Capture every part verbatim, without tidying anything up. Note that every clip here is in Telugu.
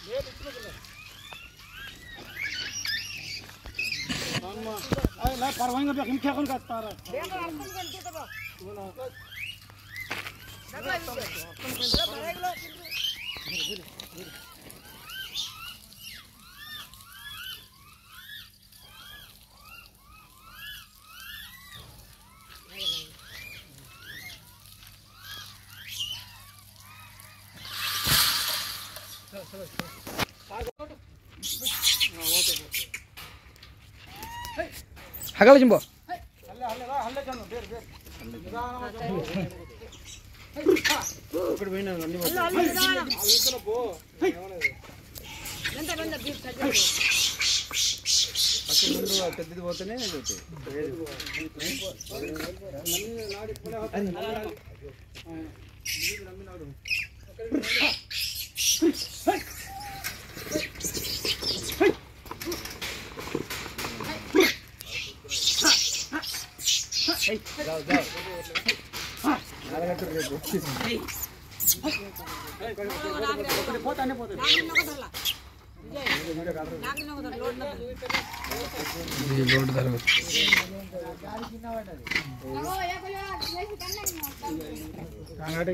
لا परवांगा पे क्या कौन करता रहा देखो अपन कर तो बा बोला डबला भरेग लो ಹಗಲ ಜಿಂಬೋ ಹಲ್ಲೆ ಹಲ್ಲೆ ಹಲ್ಲೆ ಚನ್ನು ಬೇರೆ ಬೇರೆ ఇక్కడ పోయినా అన్ని హల్ಲೆ హల్ಲೆ హల్ಲೆ పో ఎంత బంద బీట్ కజ్జా అక్కడ ముందు పెద్దది పోతేనే అవుతాయి నన్ను నాడి పోలే అరే ఇది నమ్మి నాడు जाओ जाओ పోతానే పోతానే ఇది లోడ్ ధర కాంగాటే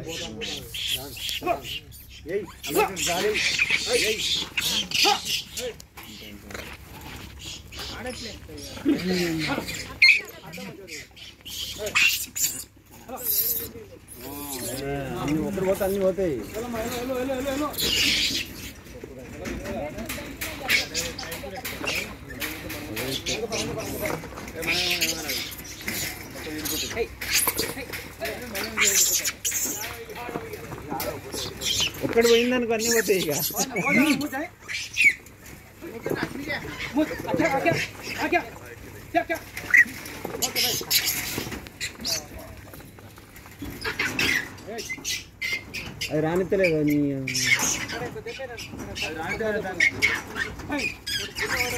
ఏయ్ అలా గాలి ఏయ్ ఆడట్లే అన్ని ఒకటి పోతే అన్ని పోతాయి ఒక్కడు పోయిందనుకో అన్ని పోతాయి ఇక అది రానిత్తలేదు నీ